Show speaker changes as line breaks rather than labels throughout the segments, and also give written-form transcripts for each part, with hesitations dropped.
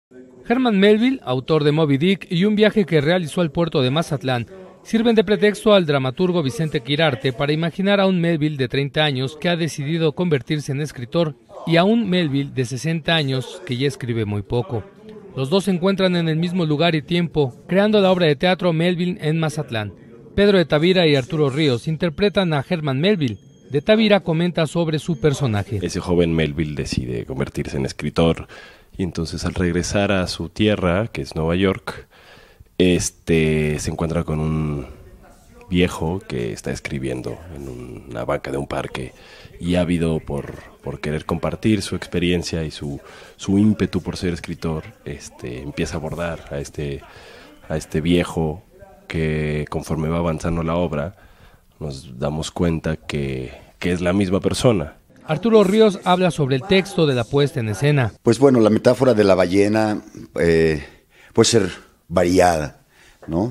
Herman Melville, autor de Moby Dick y un viaje que realizó al puerto de Mazatlán, sirven de pretexto al dramaturgo Vicente Quirarte para imaginar a un Melville de 30 años que ha decidido convertirse en escritor y a un Melville de 60 años que ya escribe muy poco. Los dos se encuentran en el mismo lugar y tiempo, creando la obra de teatro Melville en Mazatlán. Pedro de Tavira y Arturo Ríos interpretan a Herman Melville. De Tavira comenta sobre su personaje.
Ese joven Melville decide convertirse en escritor y entonces al regresar a su tierra, que es Nueva York, se encuentra con un viejo que está escribiendo en una banca de un parque y ávido por querer compartir su experiencia y su ímpetu por ser escritor, empieza a abordar a este viejo que conforme va avanzando la obra nos damos cuenta que es la misma persona.
Arturo Ríos habla sobre el texto de la puesta en escena.
Pues bueno, la metáfora de la ballena puede ser variada, ¿no?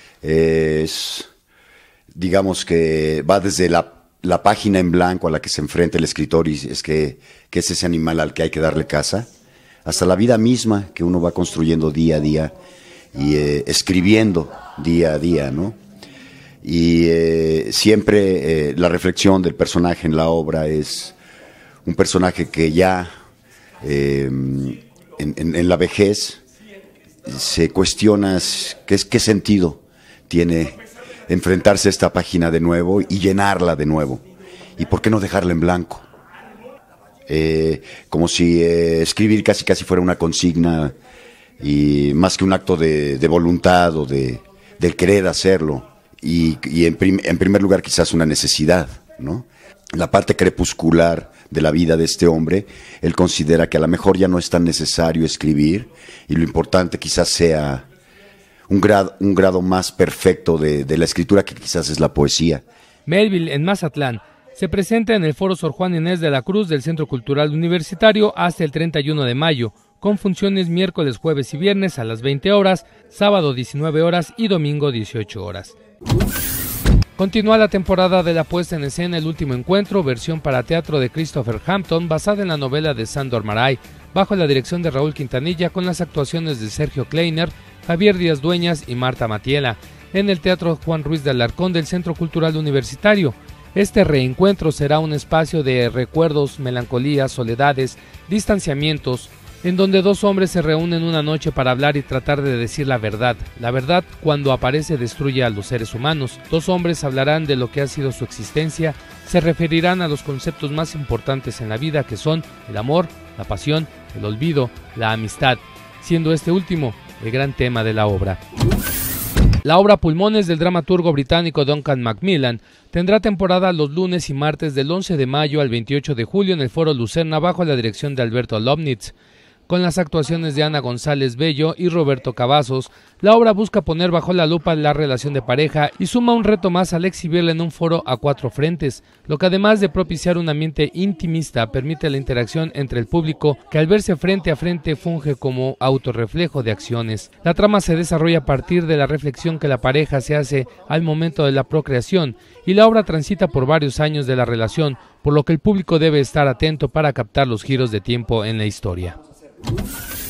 Digamos que va desde la página en blanco a la que se enfrenta el escritor y es que es ese animal al que hay que darle caza, hasta la vida misma que uno va construyendo día a día y escribiendo día a día, ¿no? Y siempre la reflexión del personaje en la obra es un personaje que ya en la vejez se cuestiona qué sentido tiene enfrentarse a esta página de nuevo y llenarla de nuevo. ¿Y por qué no dejarla en blanco? Como si escribir casi fuera una consigna y más que un acto de voluntad o del querer hacerlo. Y en primer lugar quizás una necesidad, ¿no? La parte crepuscular de la vida de este hombre, él considera que a lo mejor ya no es tan necesario escribir y lo importante quizás sea un grado más perfecto de la escritura que quizás es la poesía.
Melville en Mazatlán se presenta en el Foro Sor Juan Inés de la Cruz del Centro Cultural Universitario hasta el 31 de mayo, con funciones miércoles, jueves y viernes a las 20 horas, sábado 19 horas y domingo 18 horas. Continúa la temporada de la puesta en escena El Último Encuentro, versión para teatro de Christopher Hampton, basada en la novela de Sándor Márai, bajo la dirección de Raúl Quintanilla, con las actuaciones de Sergio Kleiner, Javier Díaz Dueñas y Marta Matiela, en el Teatro Juan Ruiz de Alarcón del Centro Cultural Universitario. Este reencuentro será un espacio de recuerdos, melancolías, soledades, distanciamientos, en donde dos hombres se reúnen una noche para hablar y tratar de decir la verdad. La verdad, cuando aparece, destruye a los seres humanos. Dos hombres hablarán de lo que ha sido su existencia, se referirán a los conceptos más importantes en la vida, que son el amor, la pasión, el olvido, la amistad, siendo este último el gran tema de la obra. La obra Pulmones del dramaturgo británico Duncan Macmillan tendrá temporada los lunes y martes del 11 de mayo al 28 de julio en el Foro Lucerna bajo la dirección de Alberto Lobnitz. Con las actuaciones de Ana González Bello y Roberto Cavazos, la obra busca poner bajo la lupa la relación de pareja y suma un reto más al exhibirla en un foro a 4 frentes, lo que además de propiciar un ambiente intimista permite la interacción entre el público que al verse frente a frente funge como autorreflejo de acciones. La trama se desarrolla a partir de la reflexión que la pareja se hace al momento de la procreación y la obra transita por varios años de la relación, por lo que el público debe estar atento para captar los giros de tiempo en la historia.